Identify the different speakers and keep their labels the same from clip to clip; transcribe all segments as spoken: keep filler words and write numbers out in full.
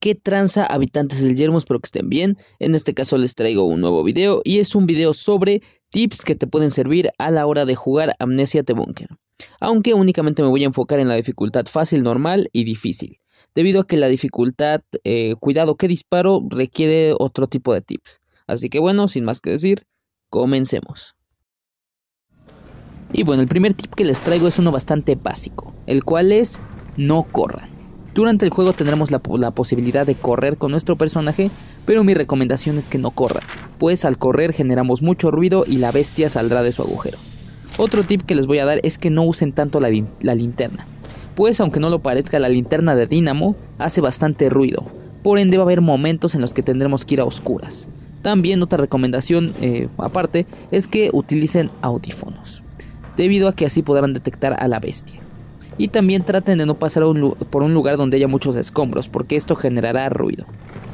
Speaker 1: ¿Qué tranza, habitantes del Yermo? Espero que estén bien. En este caso les traigo un nuevo video y es un video sobre tips que te pueden servir a la hora de jugar Amnesia The Bunker. Aunque únicamente me voy a enfocar en la dificultad fácil, normal y difícil, debido a que la dificultad eh, cuidado que disparo requiere otro tipo de tips. Así que bueno, sin más que decir, comencemos. Y bueno, el primer tip que les traigo es uno bastante básico, el cual es no corran. Durante el juego tendremos la, la posibilidad de correr con nuestro personaje, pero mi recomendación es que no corran, pues al correr generamos mucho ruido y la bestia saldrá de su agujero. Otro tip que les voy a dar es que no usen tanto la, la linterna, pues aunque no lo parezca, la linterna de dínamo hace bastante ruido, por ende va a haber momentos en los que tendremos que ir a oscuras. También otra recomendación eh, aparte es que utilicen audífonos, debido a que así podrán detectar a la bestia. Y también traten de no pasar un, por un lugar donde haya muchos escombros, porque esto generará ruido.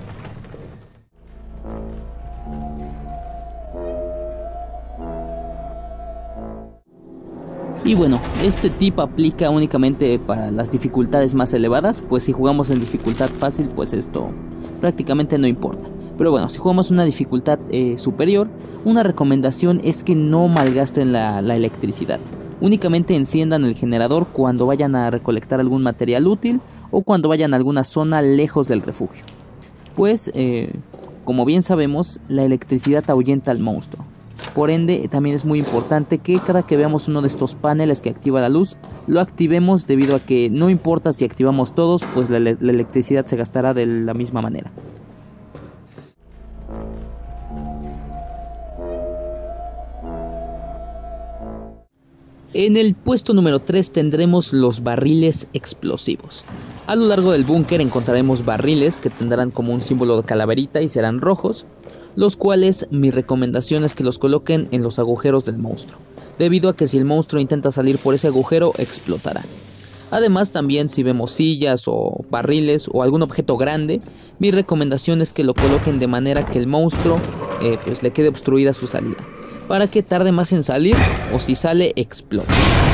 Speaker 1: Y bueno, este tip aplica únicamente para las dificultades más elevadas, pues si jugamos en dificultad fácil, pues esto prácticamente no importa. Pero bueno, si jugamos una dificultad eh, superior, una recomendación es que no malgasten la, la electricidad. Únicamente enciendan el generador cuando vayan a recolectar algún material útil o cuando vayan a alguna zona lejos del refugio. Pues, eh, como bien sabemos, la electricidad ahuyenta al monstruo. Por ende, también es muy importante que cada que veamos uno de estos paneles que activa la luz, lo activemos debido a que no importa si activamos todos, pues la, la electricidad se gastará de la misma manera. En el puesto número tres tendremos los barriles explosivos. A lo largo del búnker encontraremos barriles que tendrán como un símbolo de calaverita y serán rojos, los cuales mi recomendación es que los coloquen en los agujeros del monstruo, debido a que si el monstruo intenta salir por ese agujero explotará. Además, también si vemos sillas o barriles o algún objeto grande, mi recomendación es que lo coloquen de manera que el monstruo eh, pues le quede obstruida su salida, para que tarde más en salir o si sale explote.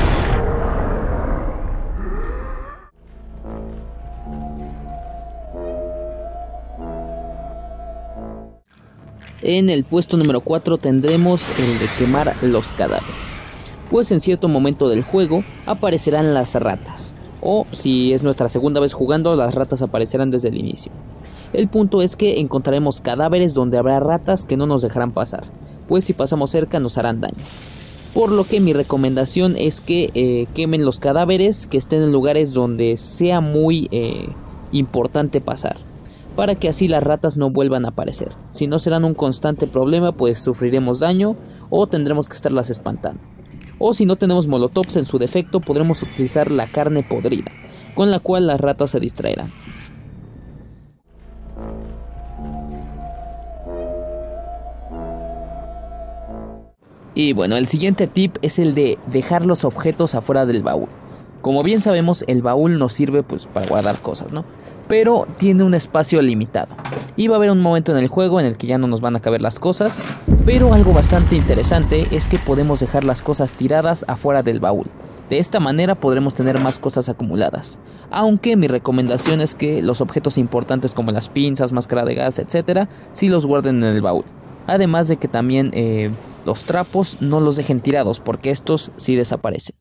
Speaker 1: En el puesto número cuatro tendremos el de quemar los cadáveres, pues en cierto momento del juego aparecerán las ratas, o si es nuestra segunda vez jugando, las ratas aparecerán desde el inicio. El punto es que encontraremos cadáveres donde habrá ratas que no nos dejarán pasar, pues si pasamos cerca nos harán daño. Por lo que mi recomendación es que eh, quemen los cadáveres que estén en lugares donde sea muy eh, importante pasar, para que así las ratas no vuelvan a aparecer. Si no, serán un constante problema, pues sufriremos daño o tendremos que estarlas espantando. O si no tenemos molotovs, en su defecto podremos utilizar la carne podrida, con la cual las ratas se distraerán. Y bueno, el siguiente tip es el de dejar los objetos afuera del baúl. Como bien sabemos, el baúl nos sirve pues para guardar cosas, ¿no? Pero tiene un espacio limitado. Y va a haber un momento en el juego en el que ya no nos van a caber las cosas. Pero algo bastante interesante es que podemos dejar las cosas tiradas afuera del baúl. De esta manera podremos tener más cosas acumuladas. Aunque mi recomendación es que los objetos importantes como las pinzas, máscara de gas, etcétera, sí los guarden en el baúl. Además de que también eh, los trapos no los dejen tirados, porque estos sí desaparecen.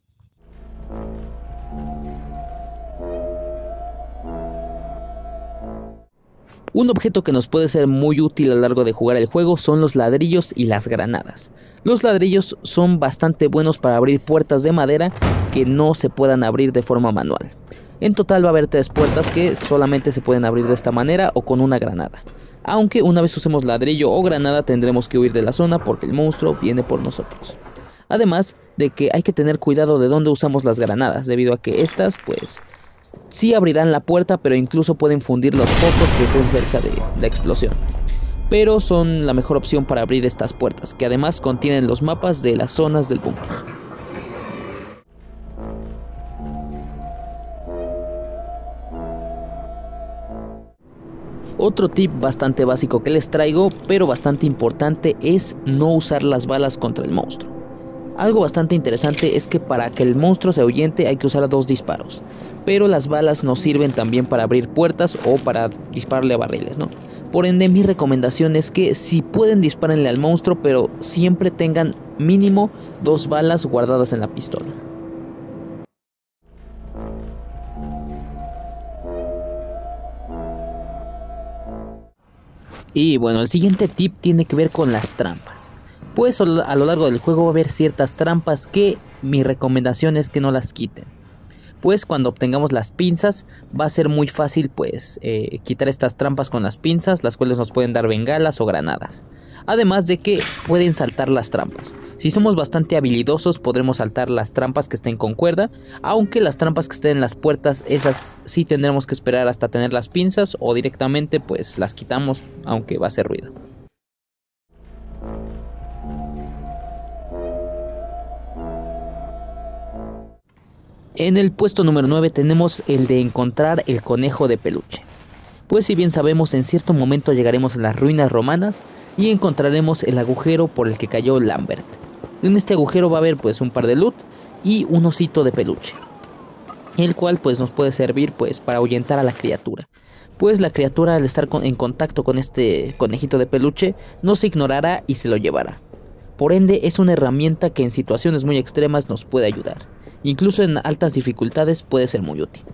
Speaker 1: Un objeto que nos puede ser muy útil a lo largo de jugar el juego son los ladrillos y las granadas. Los ladrillos son bastante buenos para abrir puertas de madera que no se puedan abrir de forma manual. En total va a haber tres puertas que solamente se pueden abrir de esta manera o con una granada. Aunque una vez usemos ladrillo o granada tendremos que huir de la zona porque el monstruo viene por nosotros. Además de que hay que tener cuidado de dónde usamos las granadas, debido a que estas pues sí abrirán la puerta, pero incluso pueden fundir los focos que estén cerca de la explosión. Pero son la mejor opción para abrir estas puertas, que además contienen los mapas de las zonas del búnker. Otro tip bastante básico que les traigo, pero bastante importante, es no usar las balas contra el monstruo. Algo bastante interesante es que para que el monstruo se ahuyente hay que usar dos disparos, pero las balas nos sirven también para abrir puertas o para dispararle a barriles, ¿no? Por ende, mi recomendación es que si pueden dispárenle al monstruo, pero siempre tengan mínimo dos balas guardadas en la pistola. Y bueno, el siguiente tip tiene que ver con las trampas. Pues a lo largo del juego va a haber ciertas trampas que mi recomendación es que no las quiten. Pues cuando obtengamos las pinzas va a ser muy fácil pues eh, quitar estas trampas con las pinzas, las cuales nos pueden dar bengalas o granadas. Además de que pueden saltar las trampas. Si somos bastante habilidosos podremos saltar las trampas que estén con cuerda, aunque las trampas que estén en las puertas, esas sí tendremos que esperar hasta tener las pinzas o directamente pues las quitamos, aunque va a hacer ruido. En el puesto número nueve tenemos el de encontrar el conejo de peluche. Pues si bien sabemos, en cierto momento llegaremos a las ruinas romanas y encontraremos el agujero por el que cayó Lambert. En este agujero va a haber pues un par de loot y un osito de peluche, el cual pues nos puede servir pues para ahuyentar a la criatura. Pues la criatura al estar con, en contacto con este conejito de peluche nos ignorará y se lo llevará. Por ende es una herramienta que en situaciones muy extremas nos puede ayudar. Incluso en altas dificultades puede ser muy útil.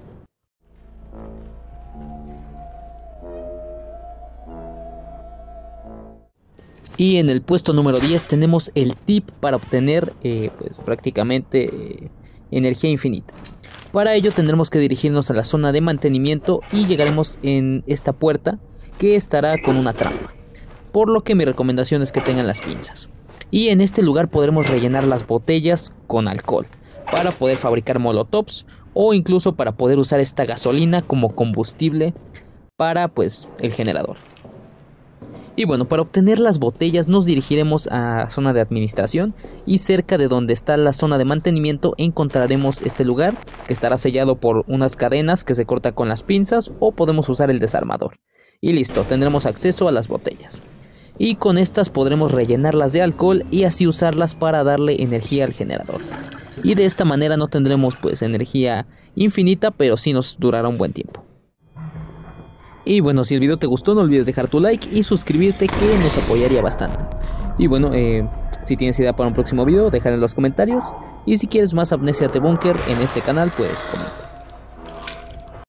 Speaker 1: Y en el puesto número diez tenemos el tip para obtener eh, pues prácticamente eh, energía infinita. Para ello tendremos que dirigirnos a la zona de mantenimiento y llegaremos en esta puerta que estará con una trampa. Por lo que mi recomendación es que tengan las pinzas. Y en este lugar podremos rellenar las botellas con alcohol para poder fabricar molotovs o incluso para poder usar esta gasolina como combustible para pues el generador. Y bueno, para obtener las botellas nos dirigiremos a la zona de administración y cerca de donde está la zona de mantenimiento encontraremos este lugar que estará sellado por unas cadenas que se cortan con las pinzas o podemos usar el desarmador. Y listo, tendremos acceso a las botellas. Y con estas podremos rellenarlas de alcohol y así usarlas para darle energía al generador. Y de esta manera no tendremos pues energía infinita, pero sí nos durará un buen tiempo. Y bueno, si el video te gustó no olvides dejar tu like y suscribirte, que nos apoyaría bastante. Y bueno, eh, si tienes idea para un próximo video déjalo en los comentarios. Y si quieres más Amnesia The Bunker en este canal pues comenta.